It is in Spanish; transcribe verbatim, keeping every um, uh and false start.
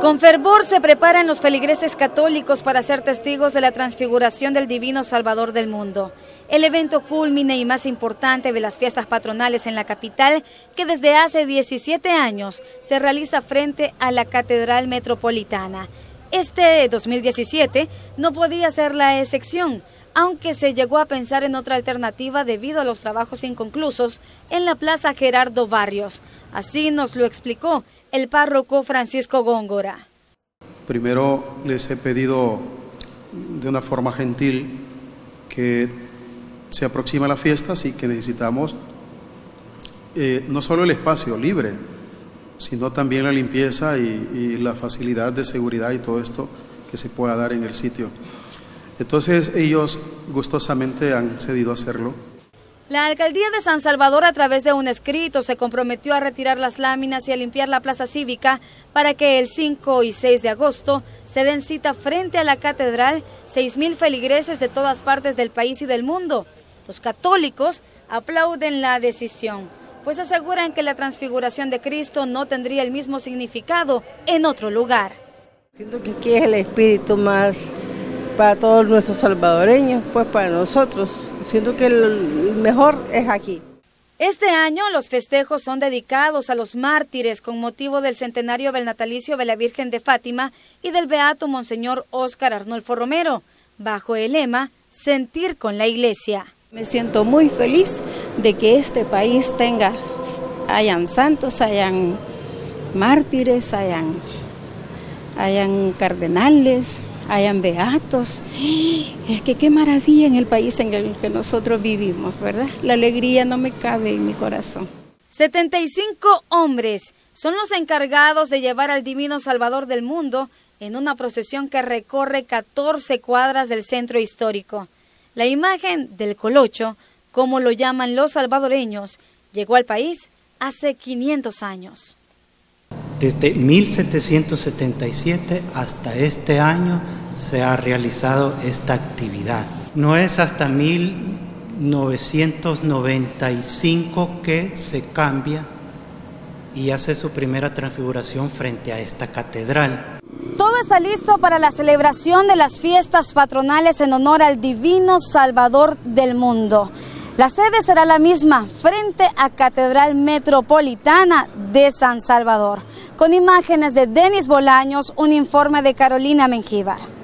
Con fervor se preparan los feligreses católicos para ser testigos de la transfiguración del Divino Salvador del mundo. El evento culmine y más importante de las fiestas patronales en la capital, que desde hace diecisiete años se realiza frente a la Catedral Metropolitana. Este dos mil diecisiete no podía ser la excepción, aunque se llegó a pensar en otra alternativa debido a los trabajos inconclusos en la Plaza Gerardo Barrios. Así nos lo explicó el párroco Francisco Góngora. Primero les he pedido de una forma gentil que se aproxima la fiesta, así que necesitamos eh, no solo el espacio libre, sino también la limpieza y, y la facilidad de seguridad y todo esto que se pueda dar en el sitio. Entonces ellos gustosamente han cedido a hacerlo. La alcaldía de San Salvador, a través de un escrito, se comprometió a retirar las láminas y a limpiar la plaza cívica para que el cinco y seis de agosto se den cita frente a la catedral seis mil feligreses de todas partes del país y del mundo. Los católicos aplauden la decisión, pues aseguran que la transfiguración de Cristo no tendría el mismo significado en otro lugar. Siento que aquí es el espíritu más para todos nuestros salvadoreños, pues para nosotros. Siento que el mejor es aquí. Este año los festejos son dedicados a los mártires con motivo del centenario del natalicio de la Virgen de Fátima y del beato Monseñor Óscar Arnolfo Romero, bajo el lema Sentir con la Iglesia. Me siento muy feliz de que este país tenga, hayan santos, hayan mártires, hayan, hayan cardenales, hayan beatos. Es que qué maravilla en el país en el que nosotros vivimos, ¿verdad? La alegría no me cabe en mi corazón. setenta y cinco hombres son los encargados de llevar al Divino Salvador del mundo en una procesión que recorre catorce cuadras del centro histórico. La imagen del Colocho, como lo llaman los salvadoreños, llegó al país hace quinientos años. Desde mil setecientos setenta y siete hasta este año se ha realizado esta actividad. No es hasta mil novecientos noventa y cinco que se cambia y hace su primera transfiguración frente a esta catedral. Todo está listo para la celebración de las fiestas patronales en honor al Divino Salvador del mundo. La sede será la misma, frente a Catedral Metropolitana de San Salvador. Con imágenes de Denis Bolaños, un informe de Carolina Mengíbar.